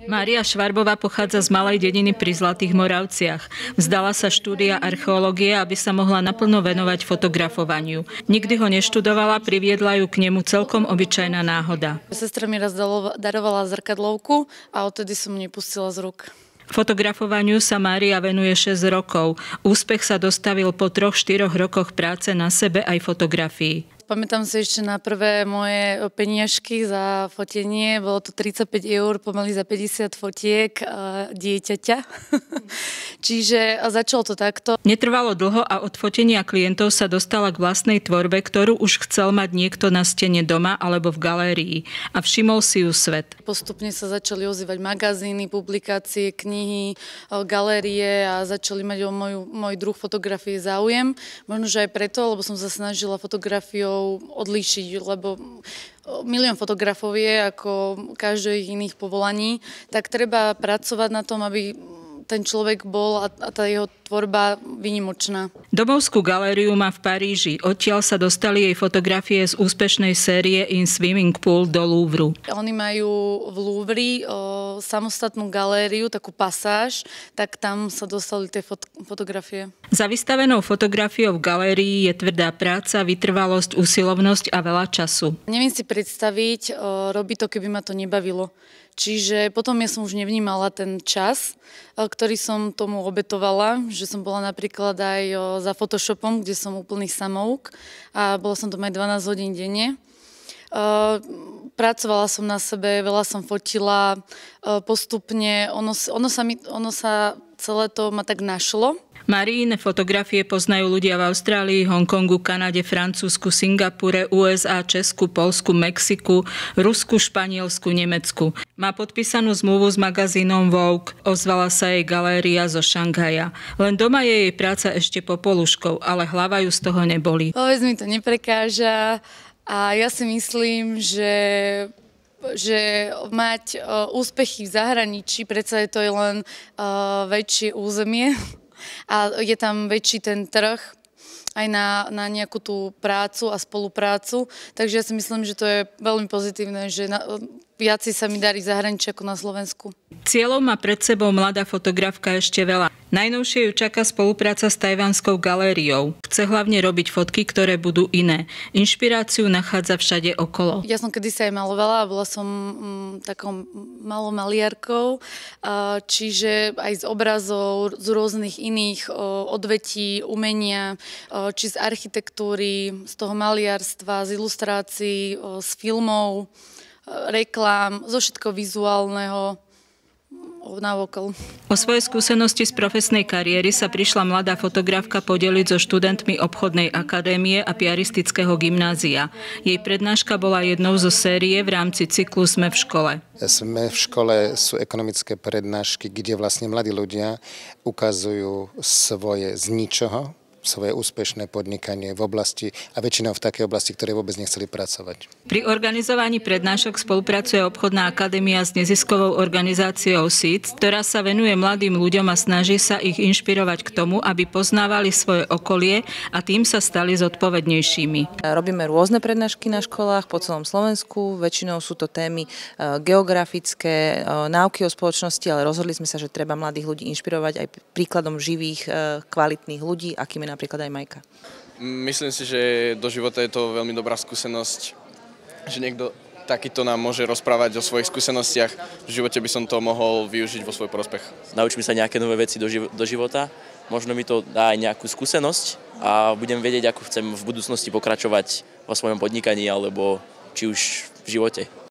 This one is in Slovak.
Mária Švarbová pochádza z malej dediny pri Zlatých Moravciach. Vzdala sa štúdia archeológie, aby sa mohla naplno venovať fotografovaniu. Nikdy ho neštudovala, priviedla ju k nemu celkom obyčajná náhoda. Sestra mi raz darovala zrkadlovku a odtedy som nepustila z rúk. Fotografovaniu sa Mária venuje 6 rokov. Úspech sa dostavil po 3-4 rokoch práce na sebe aj fotografii. Pamätám si ešte na prvé moje peniažky za fotenie. Bolo to 35 eur, pomaly za 50 fotiek dieťaťa. Čiže začalo to takto. Netrvalo dlho a od fotenia klientov sa dostala k vlastnej tvorbe, ktorú už chcel mať niekto na stene doma alebo v galérii. A všimol si ju svet. Postupne sa začali ozývať magazíny, publikácie, knihy, galérie a začali mať o môj druh fotografie záujem. Možno, že aj preto, lebo som sa snažila fotografiou odlíšiť, lebo milión fotografov je ako každých iných povolaní, tak treba pracovať na tom, aby ten človek bol a tá jeho tvorba výnimočná. Domovskú galériu má v Paríži. Odtiaľ sa dostali jej fotografie z úspešnej série In Swimming Pool do Louvru. Oni majú v Louvri samostatnú galériu, takú pasáž, tak tam sa dostali tie fotografie. Za vystavenou fotografiou v galérii je tvrdá práca, vytrvalosť, usilovnosť a veľa času. Neviem si predstaviť, robiť to, keby ma to nebavilo. Čiže potom ja som už nevnímala ten čas, ktorý som tomu obetovala, že som bola napríklad aj za Photoshopom, kde som úplný samouk a bola som tam aj 12 hodín denne. Pracovala som na sebe, veľa som fotila, postupne, ono sa celé to ma tak našlo. Máriine fotografie poznajú ľudia v Austrálii, Hongkongu, Kanade, Francúzsku, Singapure, USA, Česku, Poľsku, Mexiku, Rusku, Španielsku, Nemecku. Má podpísanú zmluvu s magazínom Vogue, ozvala sa jej galéria zo Šanghaja. Len doma je jej práca ešte popoluškou, ale hlava ju z toho nebolí. Vôbec mi to neprekáža a ja si myslím, že mať úspechy v zahraničí, predsa je to len väčšie územie, a je tam väčší ten trh aj na nejakú tú prácu a spoluprácu. Takže ja si myslím, že to je veľmi pozitívne, že viacej sa mi darí v zahraničí ako na Slovensku. Cieľov má pred sebou mladá fotografka ešte veľa. Najnovšie ju čaká spolupráca s tajvanskou galériou. Chce hlavne robiť fotky, ktoré budú iné. Inšpiráciu nachádza všade okolo. Ja som kedysi aj malovala, bola som takou malou maliarkou, čiže aj z obrazov, z rôznych iných odvetí, umenia, či z architektúry, z toho maliarstva, z ilustrácií, z filmov, reklám, zo všetko vizuálneho navokol. O svoje skúsenosti z profesnej kariéry sa prišla mladá fotografka podeliť so študentmi obchodnej akadémie a piaristického gymnázia. Jej prednáška bola jednou zo série v rámci cyklu Sme v škole. Sme v škole sú ekonomické prednášky, kde vlastne mladí ľudia ukazujú svoje z ničoho, svoje úspešné podnikanie v oblasti a väčšinou v takej oblasti, ktoré vôbec nechceli pracovať. Pri organizovaní prednášok spolupracuje obchodná akadémia s neziskovou organizáciou SEEDS, ktorá sa venuje mladým ľuďom a snaží sa ich inšpirovať k tomu, aby poznávali svoje okolie a tým sa stali zodpovednejšími. Robíme rôzne prednášky na školách po celom Slovensku, väčšinou sú to témy geografické, náuky o spoločnosti, ale rozhodli sme sa, že treba mladých ľudí inšpirovať aj príkladom živých, kvalitných ľudí, akými napríklad aj Majka. Myslím si, že do života je to veľmi dobrá skúsenosť, že niekto takýto nám môže rozprávať o svojich skúsenostiach. V živote by som to mohol využiť vo svoj prospech. Naučím sa nejaké nové veci do života, možno mi to dá aj nejakú skúsenosť a budem vedieť, ako chcem v budúcnosti pokračovať vo svojom podnikaní alebo či už v živote.